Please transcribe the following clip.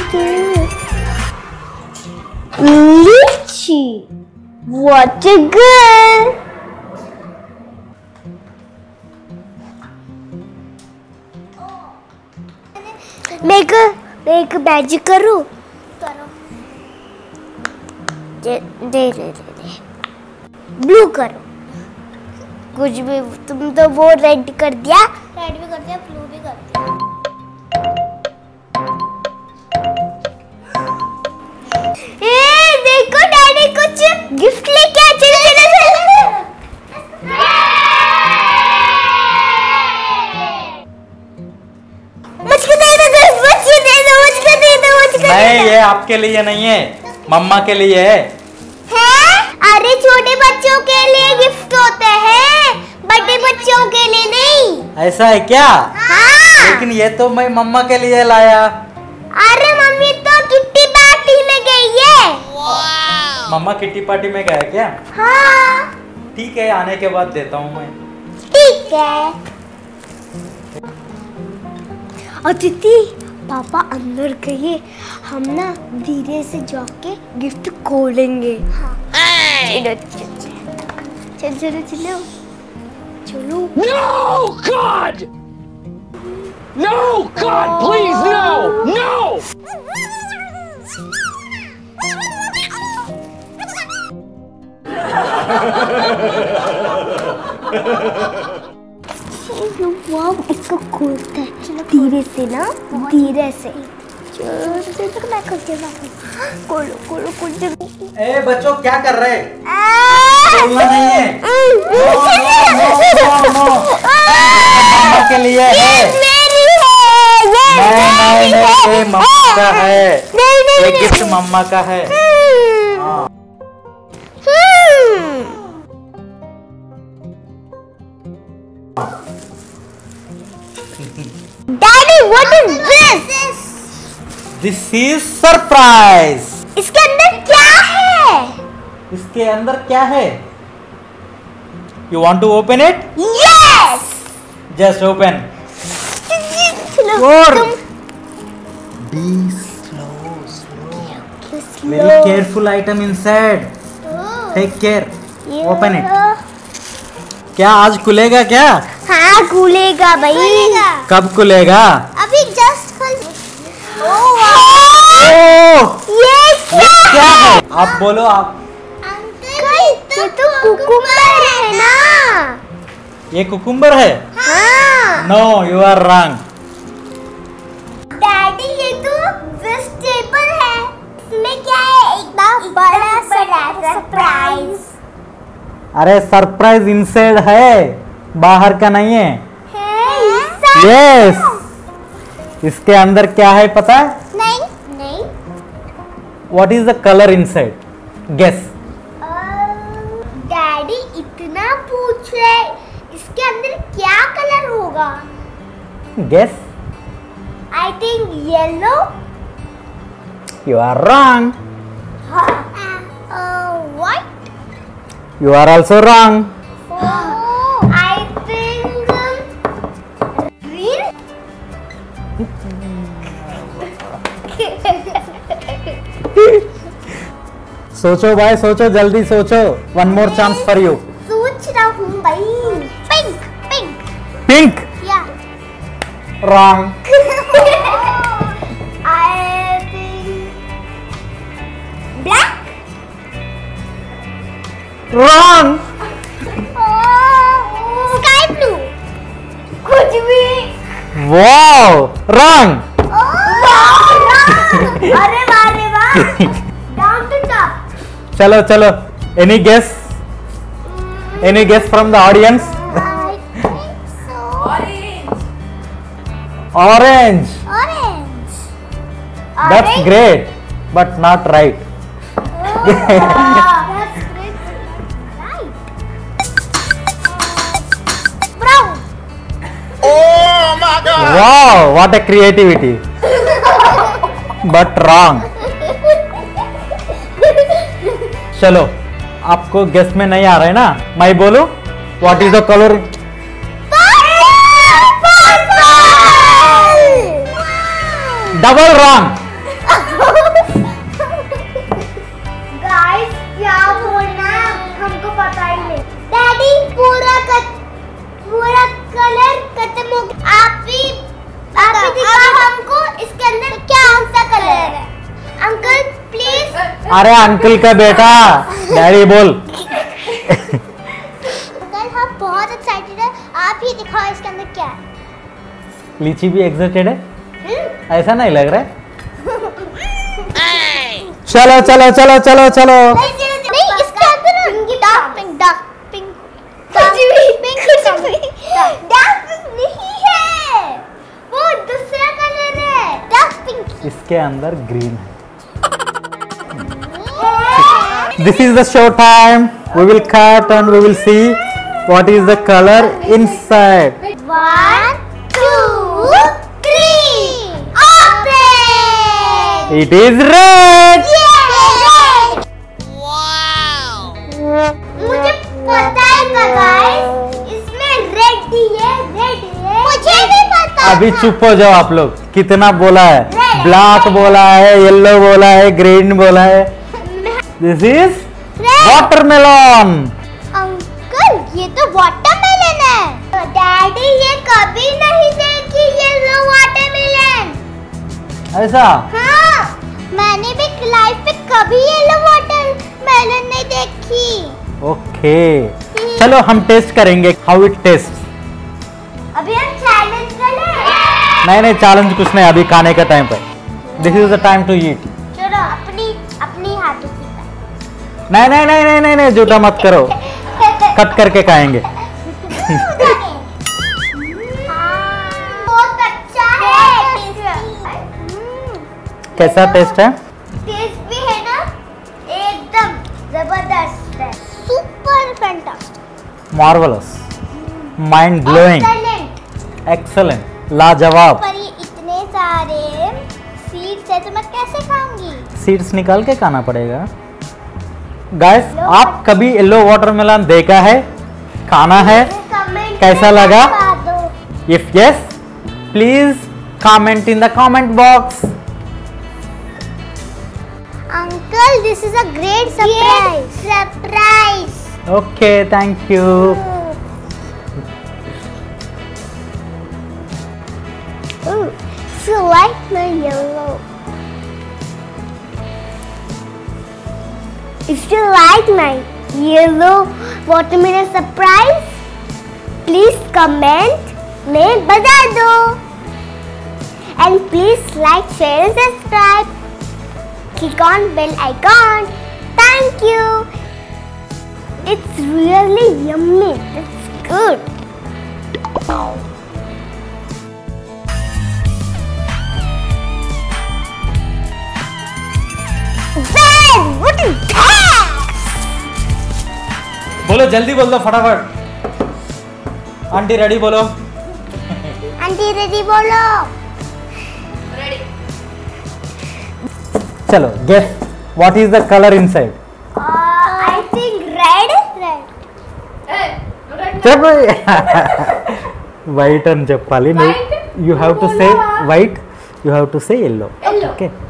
लीची, what a girl! मैं एक मैजिक करूं? करो। दे ब्लू करो। कुछ भी, तुम तो वो रेड कर दिया, रेड भी कर दिया, ब्लू भी कर दिया। देखो डैडी कुछ गिफ्ट लेके आए। चलो मुझको दे दो। नहीं, ये आपके लिए नहीं है, मम्मा के लिए है। अरे छोटे बच्चों के लिए गिफ्ट होते हैं, बड़े बच्चों के लिए नहीं। ऐसा है क्या? हाँ। लेकिन ये तो मैं मम्मा के लिए लाया। अरे मम्मी तो किट्टी पार्टी में गई है। मम्मा किट्टी पार्टी में गया क्या? हाँ। ठीक है, आने के बाद देता हूँ मैं। ठीक है। अदिति, पापा अंदर गए, हम ना धीरे से जाके गिफ्ट खोलेंगे। हाँ। चलो चलो। No, God! No, God, please, no! No! इसको खोलते हैं धीरे से ना, धीरे से। मैं खोलो। ए बच्चों, क्या कर रहे? खोलना नहीं है। नो। मम्मा के लिए है। नहीं, ये मम्मा का है। ये गिफ्ट मम्मा का है। Daddy, what is this? This is surprise. इसके अंदर क्या है? इसके अंदर क्या है? You want to open it? Yes. Just open. Or be slow. Very careful item inside. Take care. Open it. क्या आज खुलेगा क्या? हाँ खुलेगा भाई। कब खुलेगा? अभी जस्ट खुल। ये क्या है? आप बोलो आप। ये तो कुकुम्बर है ना? ये कुकुम्बर है? हाँ। No, you are wrong. Daddy, ये तो वेजिटेबल है। इसमें क्या है? एक बड़ा सरप्राइज। अरे सरप्राइज इनसाइड है, बाहर का नहीं है। यस। इसके अंदर क्या है पता है? नहीं। What is the color inside? Guess. Daddy इतना पूछ रहे, इसके अंदर क्या कलर होगा? Guess. I think yellow. You are wrong. What? You are also wrong. I think green. सोचो भाई, सोचो, जल्दी सोचो। One more chance for you. सोच रहा हूँ भाई। Pink. Pink. Yeah. Wrong. I think black. Wrong. Sky blue. कुछ भी। Wow. Wrong. अरे वाह down to top. चलो. Any guess? Any guess from the audience? I think so. Orange. That's great, but not right. That's great. Right. Brown. Oh my God! Wow, what a creativity. But wrong. चलो, आपको guess में नहीं आ रहा है ना? मैं बोलूं? What is the color? Double wrong. Guys क्या बोलना है हमको पता ही नहीं। डैडी पूरा कलर खत्म हो गया। आप ही दिखाओ हमको इसके अंदर क्या सा कलर है। Uncle please. अरे अंकल का बेटा, डैडी बोल। अंकल हम बहुत एक्साइटेड है, आप ही दिखाओ इसके अंदर क्या है। लीची भी एक्साइटेड है, ऐसा नहीं लग रहा है। चलो चलो चलो चलो चलो। नहीं इसके अंदर डार्क पिंक नहीं है, वो दूसरा कलर है डार्क पिंक। इसके अंदर ग्रीन है। This is the show time. We will cut and we will see what is the color inside. 1, 2, 3. Open. It is red. मुझे पता है गाइस, इसमें रेड ही है, मुझे भी पता। अभी चुप हो जाओ आप लोग। कितना बोला है? ब्लैक बोला है, येलो बोला है, ग्रीन बोला है। This is watermelon. अंकल ये तो वाटरमेलन है। डैडी ये कभी नहीं देखी येलो वाटरमेलन। ऐसा? हाँ, मैंने भी लाइफ में कभी येलो वाटरमेलन नहीं देखी। ओके, चलो हम टेस्ट करेंगे हाउ इट टेस्ट। अभी हम चैलेंज करें? नहीं चैलेंज कुछ नहीं, अभी खाने का टाइम पे। This is the time to eat. चलो अपनी हाथों से नहीं, झूठा मत करो। कट करके खाएंगे। बहुत अच्छा है। कैसा टेस्ट है? टेस्ट भी है ना, एकदम जबरदस्त है। Super fantastic, marvellous, mind blowing, excellent, लाजवाब। पर ये इतने सारे सीड्स है तो मैं कैसे खाऊंगी? सीड्स निकाल के खाना पड़ेगा। गाइस, आप कभी येलो वाटरमेलन देखा है, खाना है, कैसा लगा? If yes, please comment in the comment box. Uncle this is a great surprise. Okay, thank you. So like my yellow. If you like my yellow watermelon surprise, please comment में बता दो. And please like, share and subscribe. Click on bell icon. Thank you. It's really yummy. It's good. Ben, what is that? बोलो, जल्दी बोल दो फटाफट। Aunty ready बोलो। Aunty ready बोलो। चलो, guess what is the colour inside? I think red. White అని చెప్పాలి. You have to say white, you have to say yellow. Okay.